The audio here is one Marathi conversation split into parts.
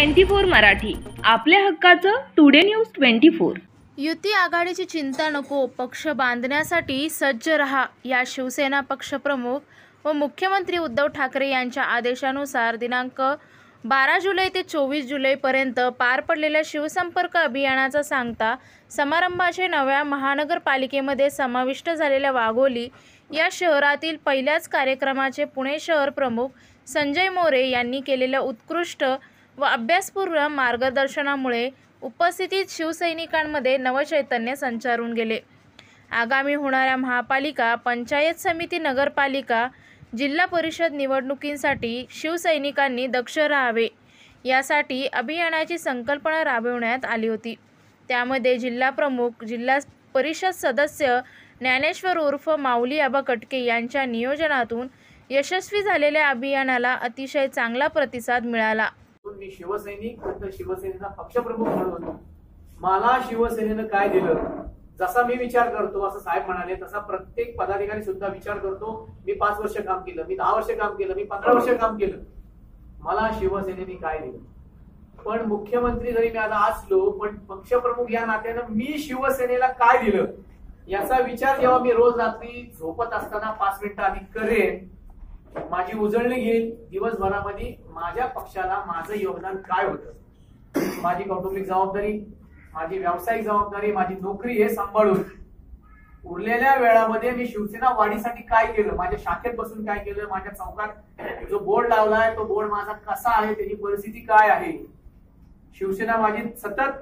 24 मराठी, आपल्या हक्काचं टुडे न्यूज 24। युती आघाडीची चिंता नको, पक्ष बांधण्यासाठी सज्ज रहा या शिवसेना पक्षप्रमुख व मुख्यमंत्री उद्धव ठाकरे यांच्या आदेशानुसार दिनांक 12 जुलै ते 24 जुलैपर्यंत पार पडलेल्या शिवसंपर्क अभियानाचा सांगता समारंभाचे नव्या महानगरपालिकेमध्ये समाविष्ट झालेल्या वाघोली या शहरातील पहिल्याच कार्यक्रमाचे पुणे शहर प्रमुख संजय मोरे यांनी केलेल्या उत्कृष्ट व अभ्यासपूर्ण मार्गदर्शनामुळे उपस्थित शिवसैनिकांमध्ये नवचैतन्य संचारून गेले। आगामी होणाऱ्या महापालिका, पंचायत समिती, नगरपालिका, जिल्हा परिषद निवडणुकींसाठी शिवसैनिकांनी दक्ष राहावे यासाठी अभियानाची संकल्पना राबविण्यात आली होती। त्यामध्ये जिल्हा प्रमुख, जिल्हा परिषद सदस्य ज्ञानेश्वर उर्फ माऊली आबा कटके यांच्या नियोजनातून यशस्वी झालेल्या अभियानाला अतिशय चांगला प्रतिसाद मिळाला। मी शिवसैनिक तर शिवसेनेचा पक्षप्रमुख म्हणून मला शिवसेनेनं काय दिलं, जसा मी विचार करतो असं साहेब म्हणाले तसा प्रत्येक पदाधिकारी सुद्धा विचार करतो। मी 5 वर्ष काम केलं, मी 10 वर्ष काम केलं, मी 15 वर्ष काम केलं, मला शिवसेनेने काय दिलं। पण मुख्यमंत्री जरी मी आता असलो पण पक्षप्रमुख या नात्यानं मी शिवसेनेला काय दिलं याचा विचार जेव्हा मी रोज रात्री झोपत असताना 5 मिनिटं आधी करेन, माझी उजळणी घेईल दिवसभरामध्ये माझ्या पक्षाला माझं योगदान काय होतं, माझी कौटुंबिक जबाबदारी, माझी व्यावसायिक जबाबदारी, माझी नोकरी हे सांभाळून उरलेल्या वेळामध्ये मी शिवसेना वाढीसाठी काय केलं, माझ्या शाखेत बसून काय केलं, माझ्या चौकात जो बोर्ड लावलाय तो बोर्ड माझा कसा आहे, त्याची परिस्थिती काय आहे, शिवसेना माझी सतत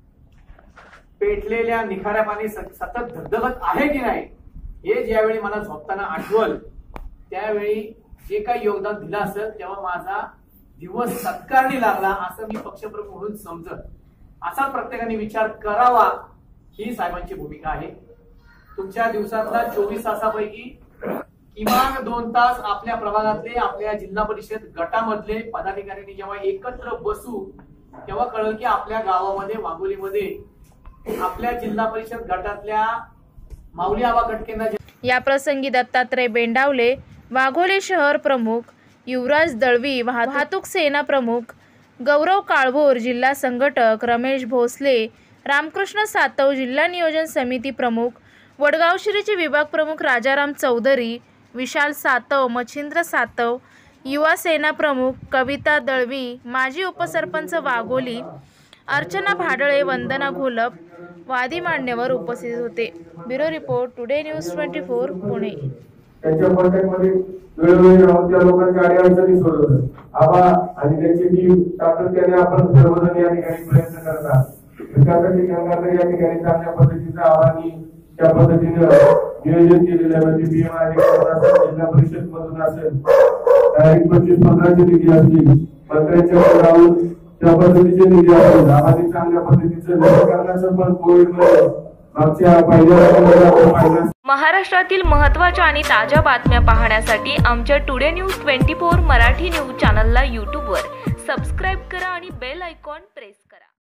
पेटलेल्या निखाऱ्यापाणी सतत धगधगत आहे की नाही हे ज्यावेळी मला झोपताना आठवल त्यावेळी जे काही योगदान दिलं असेल तेव्हा माझा दिवस सत्कारणी लागला असं मी पक्षप्रमुख म्हणून समजत। असा प्रत्येकाने विचार करावा ही साहेबांची भूमिका आहे। तुमच्या दिवसातल्या 24 तासापैकी किमान 2 तास आपल्या प्रभागातले, आपल्या जिल्हा परिषद गटामधले पदाधिकाऱ्यांनी जेव्हा एकत्र बसू तेव्हा कळलं की आपल्या गावामध्ये, वाघोलीमध्ये आपल्या जिल्हा परिषद गटातल्या माऊली आबा कटकेंना या प्रसंगी दत्तात्रय बेंडावले वाघोली शहर प्रमुख, युवराज दळवी वाहतूक सेना प्रमुख, गौरव काळभोर जिल्हा संघटक, रमेश भोसले, रामकृष्ण सातव जिल्हा नियोजन समिती प्रमुख, वडगावशिरीचे विभाग प्रमुख राजाराम चौधरी, विशाल सातव, मच्छिंद्र सातव, युवा सेना प्रमुख कविता दळवी, माजी उपसरपंच वाघोली अर्चना भाडळे, वंदना घोलप वादी मान्यवर उपस्थित होते। Bureau report today news 24 Pune. त्यांच्या कॉन्टॅक्टमध्ये वेळोवेळी राहून त्या लोकांच्या अडचणी सोडवलं आबा आणि त्यांची टीम सातत्याने आपण सर्वजण या ठिकाणी प्रयत्न करतात। त्यासाठी गंगाधर या ठिकाणी चांगल्या पद्धतीचं आव्हानी त्या पद्धतीने नियोजन केलेलं आहे। म्हणजे बीएम अधिकारी जिल्हा परिषद मधून असेल, 25-15 निधी असतील, मंत्र्यांच्या राहून त्या पद्धतीचे निधी असेल, आम्हाला चांगल्या पद्धतीचं लसीकरणाचं पण कोविडमध्ये महाराष्ट्रातील महत्त्वाच्या आणि ताज्या बातम्या पाहण्यासाठी आमच्या टुडे न्यूज 24 मराठी न्यूज चॅनलला यूट्यूबवर सबस्क्राईब करा आणि बेल आयकॉन प्रेस करा।